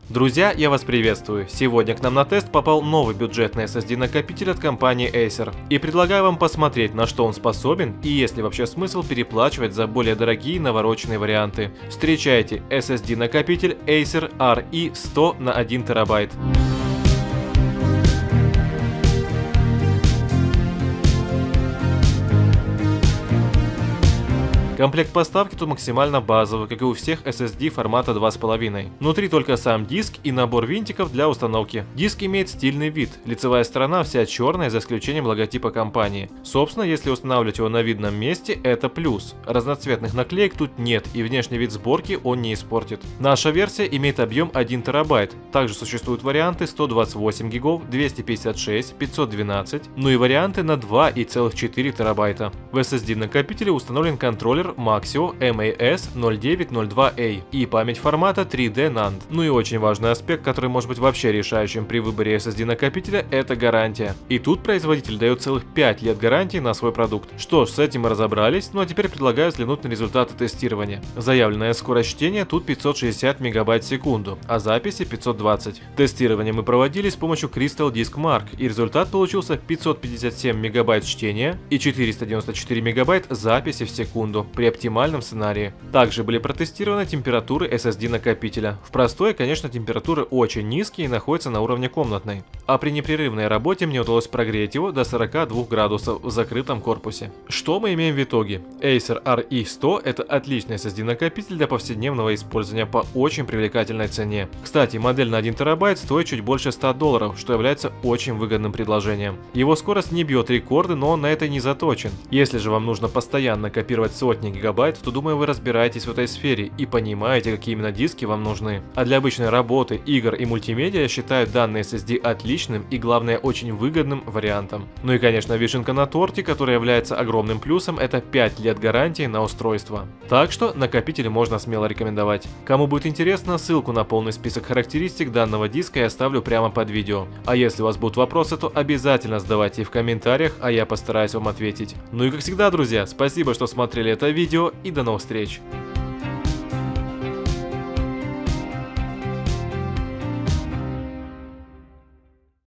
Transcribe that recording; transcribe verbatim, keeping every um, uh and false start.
Друзья, я вас приветствую. Сегодня к нам на тест попал новый бюджетный эс эс ди-накопитель от компании Acer. И предлагаю вам посмотреть, на что он способен и есть ли вообще смысл переплачивать за более дорогие навороченные варианты. Встречайте эс эс ди-накопитель Acer ар и сто на один терабайт. Комплект поставки тут максимально базовый, как и у всех эс эс ди формата два с половиной. Внутри только сам диск и набор винтиков для установки. Диск имеет стильный вид, лицевая сторона вся черная за исключением логотипа компании. Собственно, если устанавливать его на видном месте, это плюс. Разноцветных наклеек тут нет и внешний вид сборки он не испортит. Наша версия имеет объем один терабайт. Также существуют варианты сто двадцать восемь гигов, двести пятьдесят шесть, пятьсот двенадцать, ну и варианты на два и целых четыре терабайта. В эс эс ди-накопителе установлен контроллер Maxio эм эй эс ноль девять ноль два эй и память формата три дэ нанд. Ну и очень важный аспект, который может быть вообще решающим при выборе эс эс ди-накопителя, это гарантия. И тут производитель дает целых пять лет гарантии на свой продукт. Что ж, с этим мы разобрались, ну а теперь предлагаю взглянуть на результаты тестирования. Заявленная скорость чтения тут пятьсот шестьдесят мегабайт в секунду, а записи пятьсот двадцать. Тестирование мы проводили с помощью Crystal Disk Mark, и результат получился пятьсот пятьдесят семь мегабайт чтения и четыреста девяносто четыре мегабайт записи в секунду при оптимальном сценарии. Также были протестированы температуры эс эс ди-накопителя. В простой, конечно, температуры очень низкие и находятся на уровне комнатной. А при непрерывной работе мне удалось прогреть его до сорока двух градусов в закрытом корпусе. Что мы имеем в итоге? Acer ар и сто – это отличный эс эс ди-накопитель для повседневного использования по очень привлекательной цене. Кстати, модель на один терабайт стоит чуть больше ста долларов, что является очень выгодным предложением. Его скорость не бьет рекорды, но он на это не заточен. Если же вам нужно постоянно копировать сотни гигабайт, то думаю, вы разбираетесь в этой сфере и понимаете, какие именно диски вам нужны. А для обычной работы, игр и мультимедиа я считаю данный эс эс ди отличным и, главное, очень выгодным вариантом. Ну и, конечно, вишенка на торте, которая является огромным плюсом, это пять лет гарантии на устройство. Так что накопитель можно смело рекомендовать. Кому будет интересно, ссылку на полный список характеристик данного диска я оставлю прямо под видео. А если у вас будут вопросы, то обязательно задавайте их в комментариях, а я постараюсь вам ответить. Ну и как всегда, друзья, спасибо, что смотрели это видео, и до новых встреч!